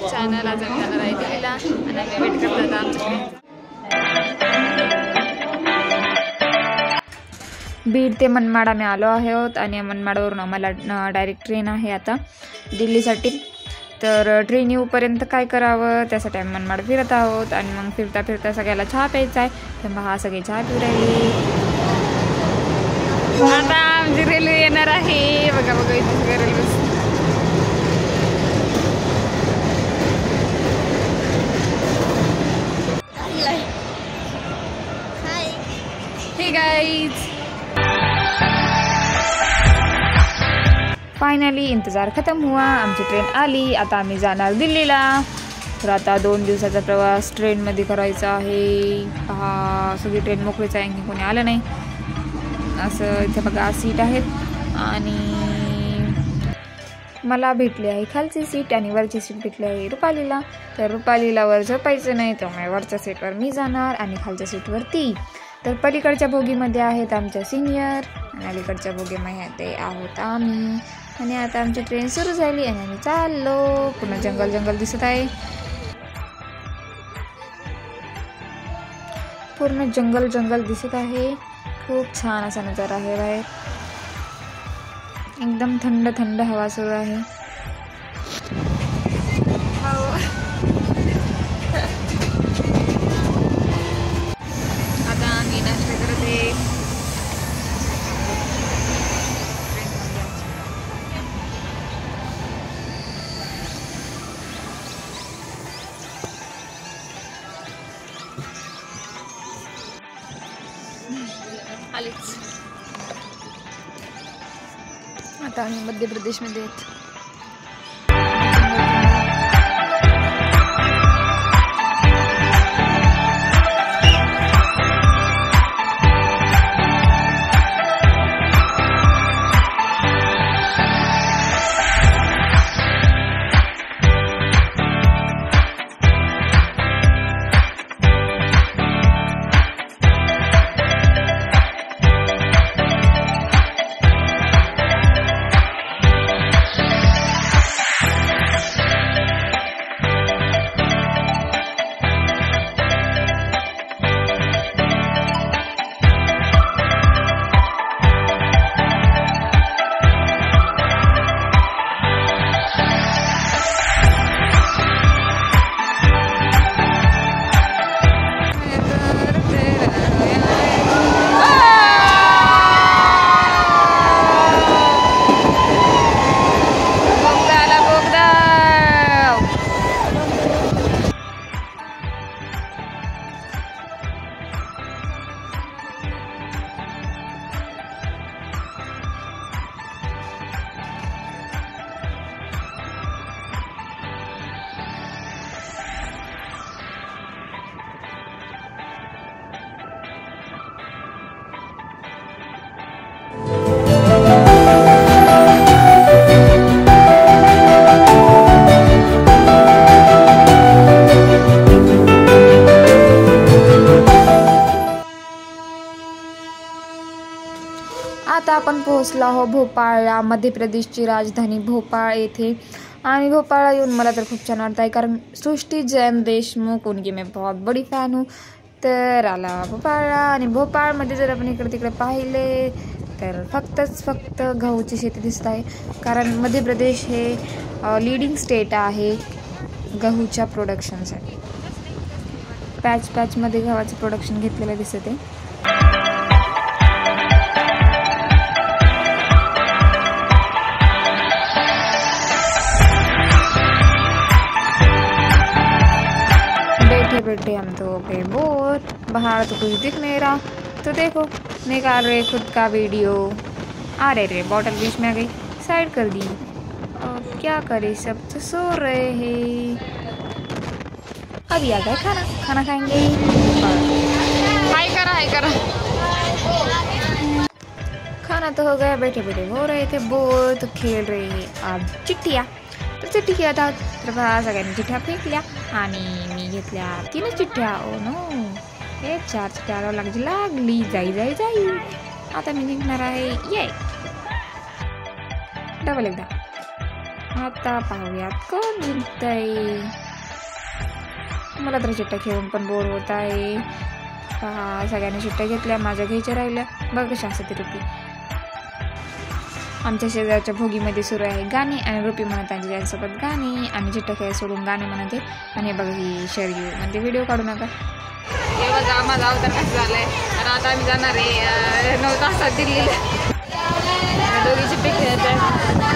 YouTube channel. आज आम्ही जाणार आहे दिल्लीला आणि आम्ही वेट करतात आमच्या बीड ते मनमाड आम्ही आलो आहोत आणि मनमाडवरून आम्हाला डायरेक्ट ट्रेन आहे आता दिल्लीसाठी. तर ट्रेन येऊपर्यंत काय करावं त्यासाठी आम्ही मनमाड फिरत आहोत आणि मग फिरता फिरता सगळ्याला चहा प्यायचा आहे. तर हा सगळे चहा पिऊ राहिले. आता आमची रेल्वे येणार आहे. बघा बघा इथे सगळं रेल्वे. हे गाइज, फायनली इंतजार खतम हुआ. आमची ट्रेन आली. आता आम्ही जाणार दिल्लीला. तर आता 2 दिवसाचा प्रवास ट्रेनमध्ये करायचा आहे. पहा सगळी ट्रेन मोकळीच आहे, आणखी कोणी आलं नाही. असं इथे बघा सीट आहेत आणि मला भेटली आहे खालची सीट आणि वरची सीट भेटली आहे रुपालीला. तर रुपालीला वर झोपायचं नाही, त्यामुळे वरच्या सीटवर मी जाणार आणि खालच्या सीटवर ती. तर पलीकडच्या बोगीमध्ये आहेत आमच्या सिनियर आणि अलीकडच्या बोगीमध्ये आहोत आम्ही. आणि आता आमची ट्रेन सुरू झाली आणि आम्ही चाललो. पुन्हा जंगल जंगल दिसत आहे. पूर्ण जंगल जंगल दिसत आहे. खूप छान असा नजारा आहे बाहेर. एकदम थंड थंड हवा सुरू आहे. आता आम्ही नाश्ता करत आहे. आता आम्ही मध्य प्रदेशमध्ये आहेत. आता आपण पोहोचलो आहोत भोपाळला. मध्य प्रदेशची राजधानी भोपाळ येथे. आणि भोपाळला येऊन मला तर खूप छान वाटत आहे, कारण सृष्टी जैन देशमुख उनकी मैं बहुत बड़ी फॅन हूँ. तर आला भोपाळला. आणि भोपाळमध्ये जर आपण इकडे तिकडे पाहिले तर फक्त गहूची शेती दिसत आहे, कारण मध्य प्रदेश हे लीडिंग स्टेट आहे गहूच्या प्रोडक्शनसाठी. पॅचमध्ये गव्हाचं प्रोडक्शन घेतलेलं दिसत आहे. बैठे हम तो हो गए बोर. बाहर तो कुछ दिख नहीं रहा, तो देखो निकाल रहे खुद का वीडियो. अरे बॉटल बीच में आ गई, साइड कर दी. और क्या करे, सब तो सो रहे हैं. अभी आ गए खाना खाएंगे. हाय करा. खाना तो हो गया. बैठे हो रहे थे बोर, तो खेल रहे हैं अब चिट्टिया. तर चिठ्ठी खेळतात. तर सगळ्यांनी चिठ्ठ्या फेकल्या आणि मी घेतल्या 3 चिठ्ठ्या. ओ नो, हे 4 चिठ्ठ्या लागली. जाई. आता मी निघणार आहे. ये डबल एकदा आता पाहूयात कोण जिंकतंय. मला तर चिट्ट्या खेळून पण बोर होत आहे. पहा, सगळ्यांनी चिट्ट्या घेतल्या, माझ्या घ्यायच्या राहिल्या. बघ कशा असते रुपी. आमच्या शेजारच्या भोगीमध्ये सुरू आहे गाणे आणि रुपी म्हणत आहे त्यांच्यासोबत गाणी आणि चिट्ट्या खेळ सोडून गाणे म्हणते. आणि बघ ही शर्यू म्हणते व्हिडिओ काढू नका. हे बघा माझा अवतार कसं झालाय. आणि आता आम्ही जाणार आहे 9 तासात दिल्लीला. दोघी चिट्टे खेळत आहे.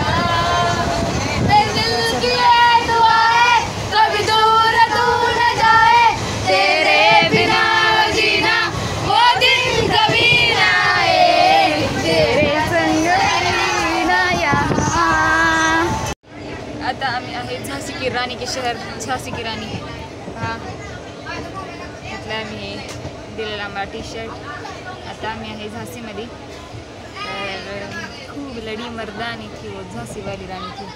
आता आम्ही आहे झांसी की रानी के शहर, झांसी की रानी. हा घेतलं आम्ही दिलेला आम्हाला टी-शर्ट. आता आम्ही आहे झांसीमध्ये. तर खूप लढी मर्दानी थी वो झांसीवाली रानी थी.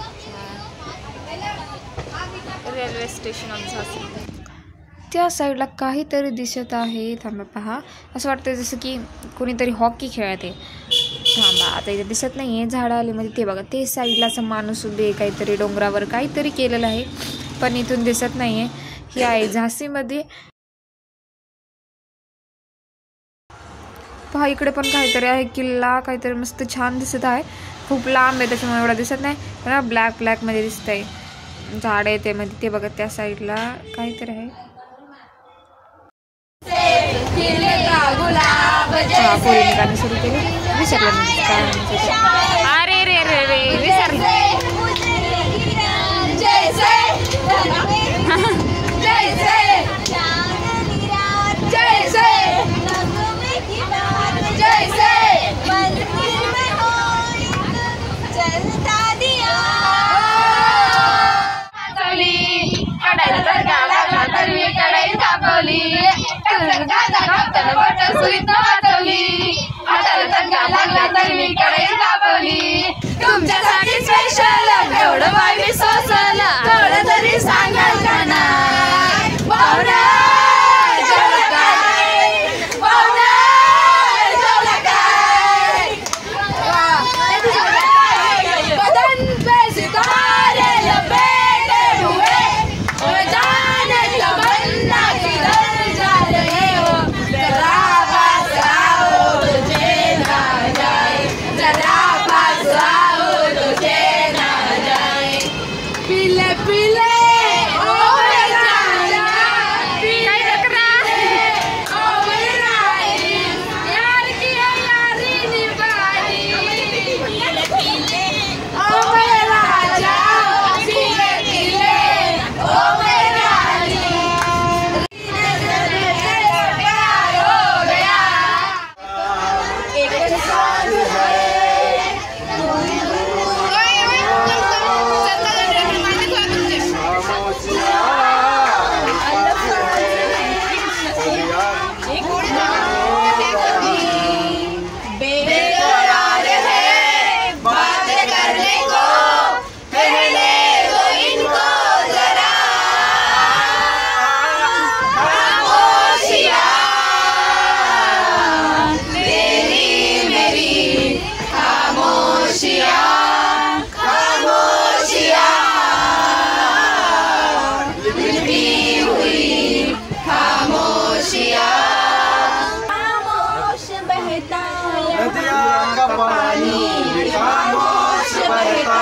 Railway station of Jhansi. त्या साईडला काहीतरी दिसत आहे. थांबा पहा, असं वाटतं जसं की कोणीतरी हॉकी खेळत आहे. थांबा, आता इथे दिसत नाही आहे झाडालीमध्ये. ते बघा ते साईडला असं माणूस उभे काहीतरी डोंगरावर काहीतरी केलेलं आहे, पण इथून दिसत नाही आहे. ही आहे झांसीमध्ये. पहा इकडे पण काहीतरी आहे, किल्ला काहीतरी मस्त छान दिसत आहे. खूप लांब आहे त्याच्यामुळे एवढा दिसत नाही, पण ब्लॅक मध्ये दिसत आहे. झाड आहे ते मध्ये. ते बघा त्या साईडला काहीतरी आहे. पोरीने गाणं सुरू केले. विसरलं मी काय. अरे रे रे रे विसरलं. तुमच्यासाठी स्पेशल एवढं वाईट सोसलं थोडं तरी सांगाल का नाही. पाहुणा जेवला काय, पाहुणा जेवला काय. बदन पे सितारे लपेटे हुए और जाने तमन्ना किधर जा रहे हो. जरा पास आओ तो चैन आ जाए, जरा पास आओ तो चैन आ जाए. पीले पीले ओ मेरा पीले ओ मेरा यार की यारी निभाई. पीले पीले ओ मेरा पीले पीले ओ मेरा प्यार हो गया. एक सांझ है बेकरार है बात करने को, कहने दो इनको जरा. खामोशियाँ तेरी मेरी खामोशियाँ, खामोशियाँ लिपटी हुई खामोशियाँ. खामोश बहता नदियाँ का पानी खामोश बहता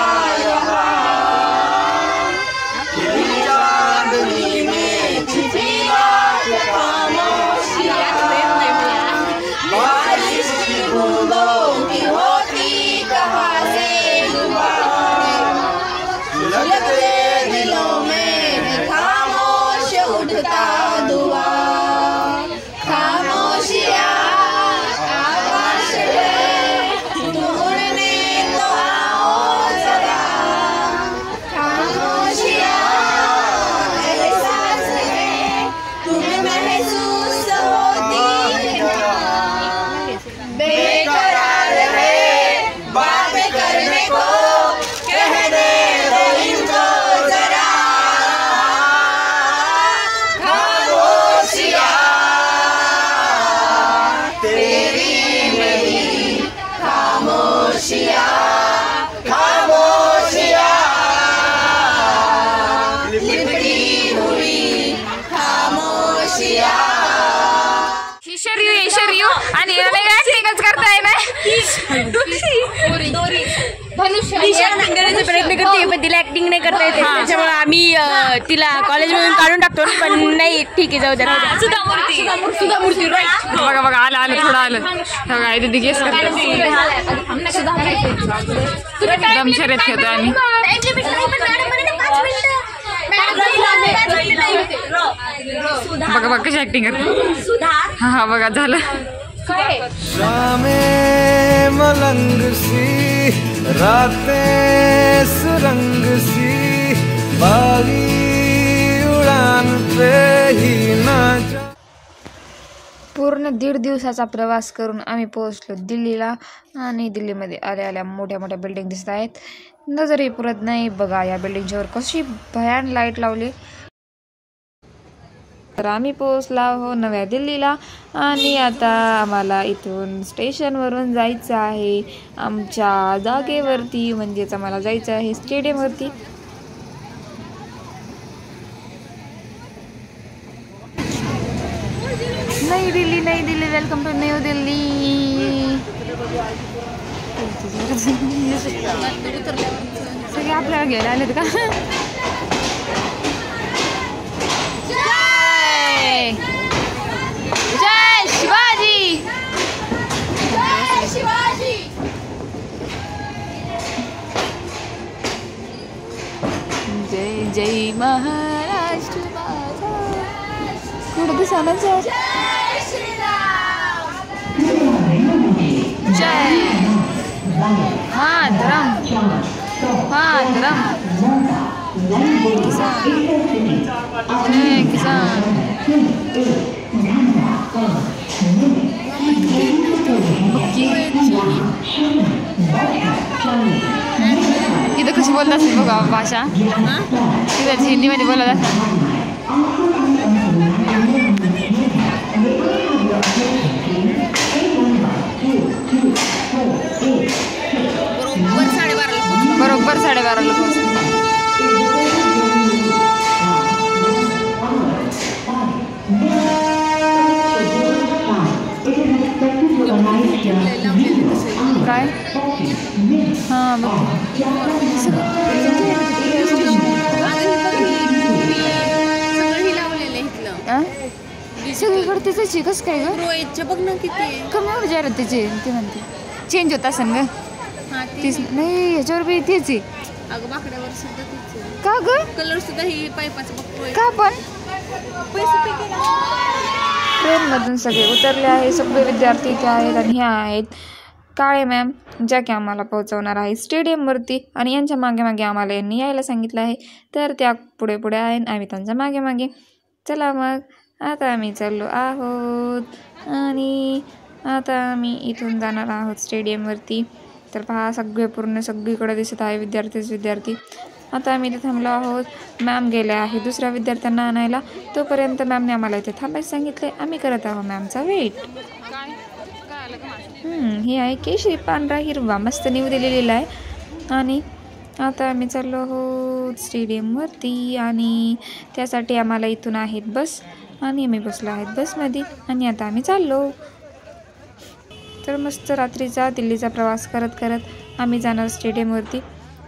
खिली चांदनी में छिपी बात खामोशियाँ. बारिश की बूंदों की होती कहाँ से दुआएं, लगते दिलों में खामोश उठता दुआ. खामोशियाँ आकाश है, तुम उड़ने तो आओ जरा. शर्यू आणि ऍक्टिंगच करताय ना करण्याचा प्रयत्न करते पण तिला ऍक्टिंग नाही करता येते त्याच्यामुळे आम्ही तिला कॉलेजमधून काढून टाकतो पण नाही ठीक आहे जाऊ द्या सुधामूर्ती बघा बघा आलं आलं थोडं आलं बघा इथे दिगेस दम शर्यत खेळतो आम्ही बघा बघा कशी ऍक्टिंग करते हा हा बघा झालं शामें मलंग सी रातें सुरंग सी बागी उड़ान पे ही ना पूर्ण 1.5 दिवसाचा प्रवास करून आम्ही पोहोचलो दिल्लीला आणि दिल्लीमध्ये आल्या आल्या मोठ्या मोठ्या बिल्डिंग दिसत आहेत नजरही पुरत नाही बघा या बिल्डिंगच्यावर कशी भयान लाईट लावली तर आम्ही पोहोचला हो नव्या दिल्लीला आणि आता आम्हाला इथून स्टेशनवरून जायचं आहे आमच्या जागेवरती म्हणजेच आम्हाला जायचं आहे स्टेडियमवरती Nai Delhi welcome to New Delhi सगळे आपल्याला घ्यायला आलेत का जय शिवाजी जय जय महाराष्ट्र माझा कुठं दिसायला जय मातरम मातरम जय किसान इथं कशी बोलत असेल बघा भाषा तिथं हिंदीमध्ये बोलत असेल बरोबर 12:30ला पोहोचलो काय हां बघ सगळीकडे त्याची कसं काय ग बघ ना किती कमी एवढं जाहिरात त्याची ते म्हणते चेंज होत असेल ग तीच नाही ह्याच्यावर बी तेच आहे अगं बाकड्यावर सुद्धा तीच का ग कलर सुद्धा ही पाईपाचं बघतोय का पण पैसे ट्रेनमधून सगळे उतरले आहे सगळे विद्यार्थी इथे आहेत आणि ह्या आहेत काळे मॅम ज्या की आम्हाला पोहोचवणार आहे स्टेडियमवरती आणि यांच्या मागे मागे आम्हाला यांनी यायला सांगितलं आहे तर त्या पुढे पुढे आहे आम्ही त्यांच्या मागे मागे चला मग आता आम्ही चाललो आहोत आणि आता आम्ही इथून जाणार आहोत स्टेडियमवरती तर पहा सगळे पूर्ण सगळीकडे दिसत आहे विद्यार्थी आता आम्ही इथे थांबलो आहोत मॅम गेल्या आहे दुसऱ्या विद्यार्थ्यांना आणायला तोपर्यंत मॅमने आम्हाला इथे थांबायचं सांगितले आम्ही करत आहोत मॅमचा वेट ही आहे केशरी पांढरा हिरवा मस्त न्यू दिलेला आहे आणि आता आम्ही चाललो आहोत स्टेडियमवरती आणि त्यासाठी आम्हाला इथून आहेत बस आणि आम्ही बसलो आहेत बसमध्ये आणि आता आम्ही चाललो तर मस्त रात्रीचा दिल्लीचा प्रवास करत करत आम्ही जाणार स्टेडियमवरती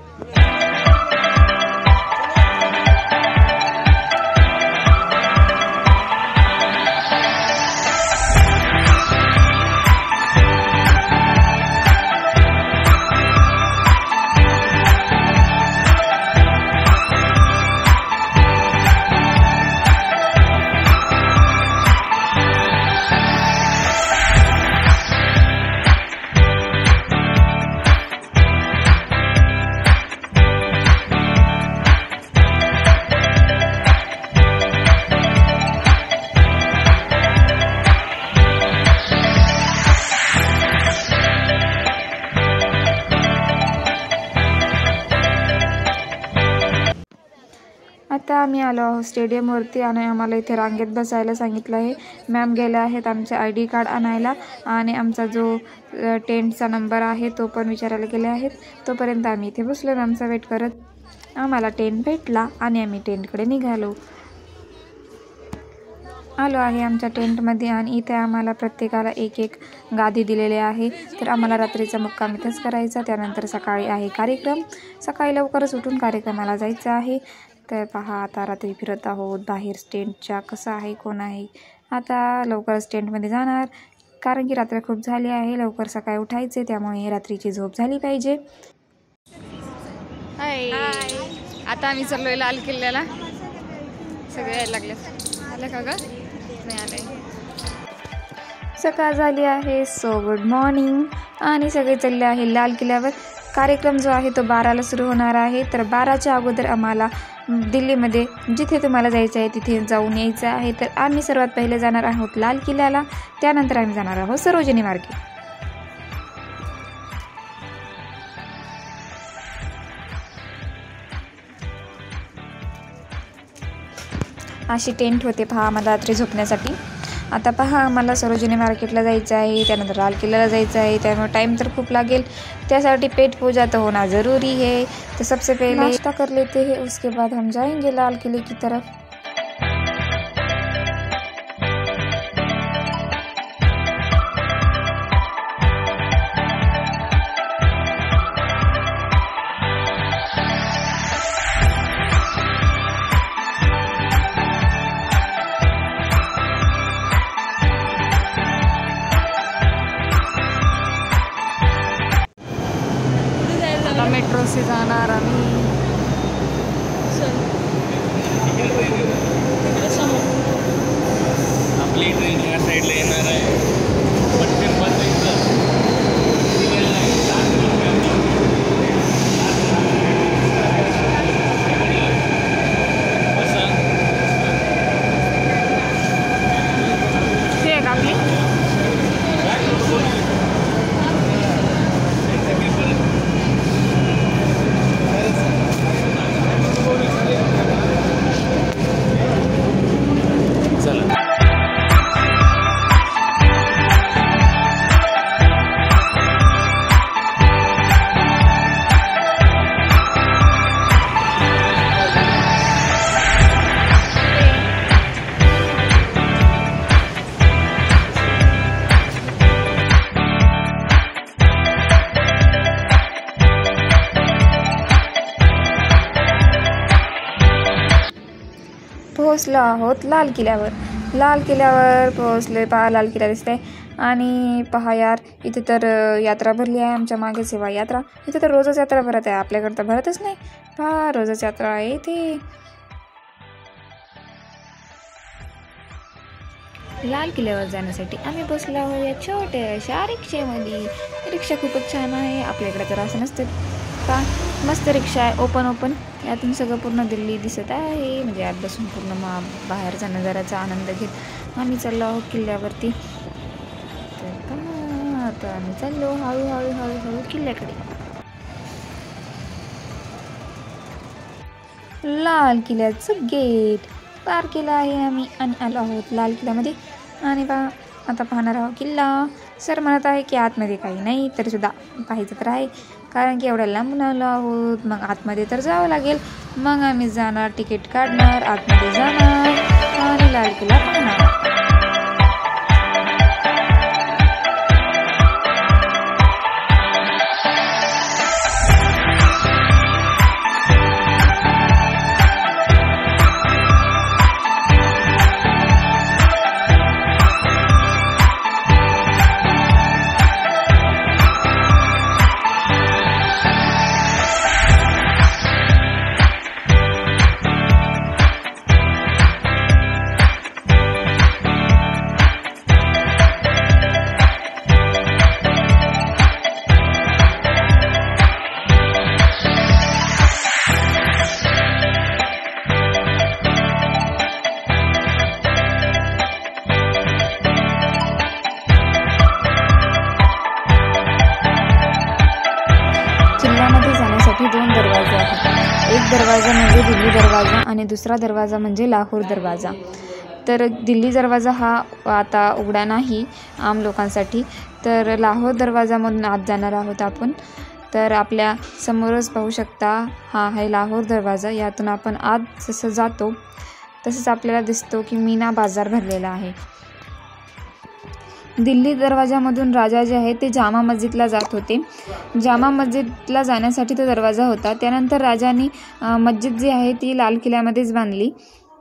आता आम्ही आलो आहोत स्टेडियमवरती आणि आम्हाला इथे रांगेत बसायला सांगितलं आहे मॅम गेल्या आहेत आमचे ID कार्ड आणायला आणि आमचा जो टेंटचा नंबर आहे तो पण विचारायला गेले आहेत तोपर्यंत आम्ही इथे बसलो मॅमचा वेट करत आम्हाला टेंट भेटला आणि आम्ही टेंटकडे निघालो आलो आहे आमच्या टेंटमध्ये आणि इथे आम्हाला प्रत्येकाला एक एक गादी दिलेली आहे. तर आम्हाला रात्रीचा मुक्काम इथंच करायचा. त्यानंतर सकाळी आहे कार्यक्रम. सकाळी लवकरच उठून कार्यक्रमाला जायचं आहे. तर पहा आता रात्री फिरत आहोत बाहेर टेंटच्या, कसं आहे कोण आहे. आता लवकरच टेंटमध्ये जाणार कारण की रात्र खूप झाली आहे. लवकर सकाळी उठायचे त्यामुळे रात्रीची झोप झाली पाहिजे. हाय, आता आम्ही चाललोय लाल किल्ल्याला. सगळे यायला लागले. आलं का ग? नाही आलंय. सकाळ झाली आहे. So good morning. आणि सगळे चालले आहे लाल किल्ल्यावर. कार्यक्रम जो आहे तो 12ला सुरू होणार आहे. तर 12च्या अगोदर आम्हाला दिल्लीमध्ये जिथे तुम्हाला जायचं आहे तिथे जाऊन यायचं आहे. तर आम्ही सर्वात पहिले जाणार आहोत लाल किल्ल्याला. त्यानंतर आम्ही जाणार आहोत सरोजिनी मार्केट. अशी टेंट होते पहा आम्हाला रात्री झोपण्यासाठी. आता पहा आम्हाला सरोजिनी मार्केटला जायचं आहे, त्यानंतर लाल किल्ल्याला जायचं आहे. त्यामुळे टाइम तर खूप लागेल. त्यासाठी पेट पूजा तो होना ज़रूरी है. तो सबसे पहले नाश्ता कर लेते हैं, उसके बाद हम जाएंगे लाल किले की तरफ. मेट्रो से जाणार आम्ही. आपली ट्रेन या साईडला येणार आहे. पटकन बसायचं. ते आहे का आपली? पोहोचलो आहोत लाल किल्ल्यावर. लाल किल्ल्यावर पोहोचले. पहा लाल किल्ला दिसतंय. आणि पहा यार इथे तर यात्रा भरली आहे. आमच्या मागे सेवा यात्रा. इथे तर रोजच यात्रा भरत आहे. आपल्याकडे तर भरतच नाही. पहा रोजच यात्रा आहे इथे. लाल किल्ल्यावर जाण्यासाठी आम्ही बसलो आहोत या छोट्याशा रिक्षेमध्ये. रिक्षा खूपच छान आहे. आपल्याकडे तर असं नसतं. पहा मस्त रिक्षा आहे. ओपन यातून सगळं पूर्ण दिल्ली दिसत आहे. म्हणजे आत बसून पूर्ण बाहेरचा नजाराचा आनंद घेत आम्ही चाललो आहोत किल्ल्यावरती. तर पहा आता आम्ही चाललो हळूहळू किल्ल्याकडे. लाल किल्ल्याचं गेट पार केलं आहे आम्ही आणि आलो आहोत लाल किल्ल्यामध्ये. आणि पहा आता पाहणार आहोत किल्ला. सर म्हणत आहे की आतमध्ये काही नाही तरीसुद्धा पाहायचं तर आहे कारण की एवढ्या लांबून आलो आहोत. मग आतमध्ये तर जावं लागेल. मग आम्ही जाणार, तिकीट काढणार, आतमध्ये जाणार आणि लाल किल्ला पाहणार. दोन दरवाजे आहेत. एक दरवाजा म्हणजे दिल्ली दरवाजा आणि दुसरा दरवाजा म्हणजे लाहोर दरवाजा. तर दिल्ली दरवाजा हा आता उघडा नाही आम लोकांसाठी. तर लाहोर दरवाजामधून आत जाणार आहोत आपण. तर आपल्या समोरच पाहू शकता हा आहे लाहोर दरवाजा. यातून आपण आत जसं जातो तसेच आपल्याला दिसतो की मीना बाजार भरलेला आहे. दिल्ली दरवाजामधून राजा जे आहे ते जामा मस्जिदला जात होते. जामा मस्जिदला जाण्यासाठी तो दरवाजा होता. त्यानंतर राजाने मस्जिद जी आहे ती लाल किल्ल्यामध्येच बांधली.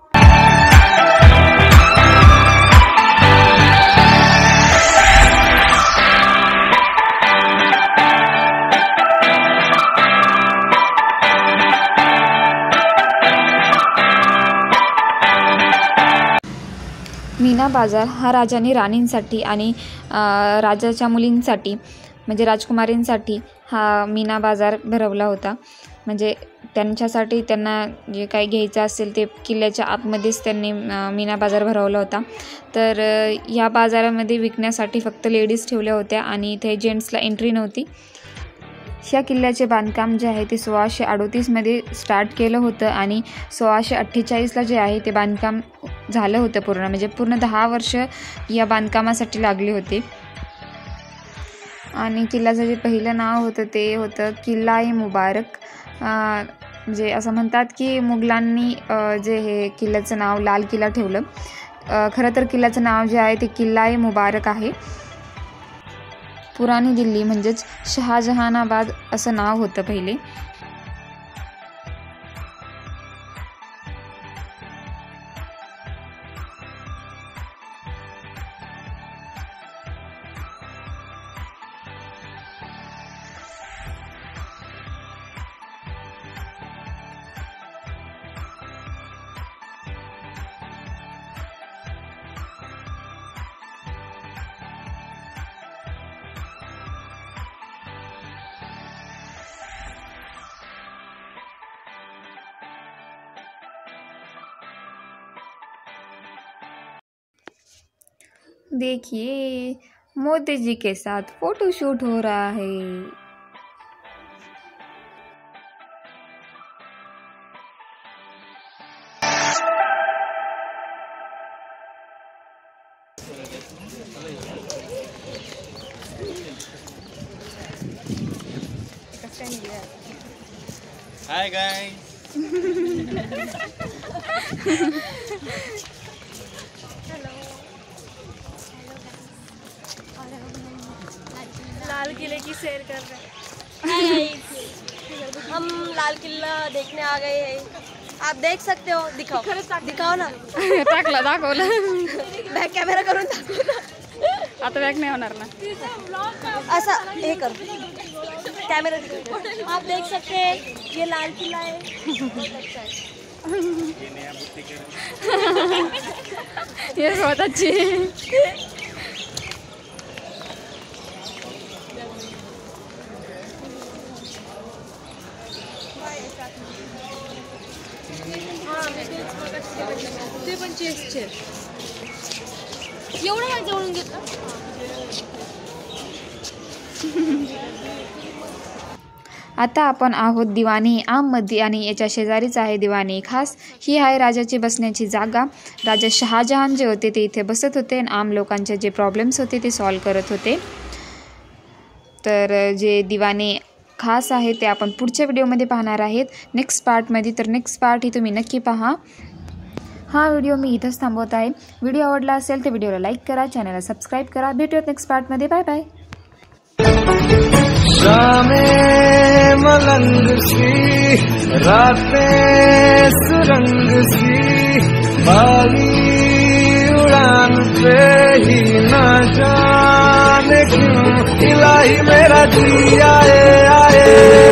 मीना बाजार हा राजाने राणींसाठी आणि राजाच्या मुलींसाठी म्हणजे राजकुमारींसाठी हा मीना बाजार भरवला होता. म्हणजे त्यांच्यासाठी त्यांना जे काही घ्यायचं असेल ते किल्ल्याच्या आतमध्येच त्यांनी मीना बाजार भरवला होता. तर या बाजारामध्ये विकण्यासाठी फक्त लेडीज ठेवल्या होत्या आणि इथे जेंट्सला एंट्री नव्हती. ह्या किल्ल्याचे बांधकाम जे आहे ते 1638मध्ये स्टार्ट केलं होतं आणि 1648ला जे आहे ते बांधकाम झालं होतं पूर्ण. म्हणजे पूर्ण 10 वर्ष या बांधकामासाठी लागले होते. आणि किल्ल्याचं जे पहिलं नाव होतं ते होतं किल्ला-ए-मुबारक. म्हणजे असं म्हणतात की मुघलांनी जे हे किल्ल्याचं नाव लाल किल्ला ठेवलं. खरं तर किल्ल्याचं नाव जे आहे ते किल्ला-ए-मुबारक आहे. पुराणी दिल्ली म्हणजेच शहाजहानाबाद असं नाव होतं पहिले. देखिए मोदी जी के साथ फोटोशूट हो रहा है. Hi guys. लाल किले की सैर कर रहे हैं. हम लाल किल्ला देखने आ गए हैं. आप देख सकते हो. दिखाओ दिखाओ ना. दाखवलं बॅक कॅमेरा करून दाखव ना. आता बॅक नाही होणार ना. ऐसा हे कर कैमरा. आप देख सकते हैं ये लाल किला है. बहुत अच्छा है. ये बहुत अच्छी है. ते पण चेसचे एवढं काय जवळून घेतलं. आता आपण आहोत दिवाणी आममध्ये आणि याच्या शेजारीच आहे दिवाणी खास. ही आहे राजाची बसण्याची जागा. राजा शहाजहान जे होते ते इथे बसत होते आणि आम लोकांचे जे प्रॉब्लेम्स होते ते सॉल्व करत होते. तर जे दिवाणी खास आहे ते आपण पुढच्या व्हिडिओमध्ये पाहणार आहेत नेक्स्ट पार्टमध्ये. तर नेक्स्ट पार्ट ही तुम्ही नक्की पहा. हा व्हिडिओ मी इथंच थांबवत आहे. व्हिडिओ आवडला असेल तर व्हिडिओला लाईक करा, चॅनलला सबस्क्राईब करा. भेटूयात नेक्स्ट पार्टमध्ये. Bye bye. शामें मलंग सी रातें सुरंग सी बाली उड़ान पे ही ना जाने क्यों इलाही मेरा जी आए आए.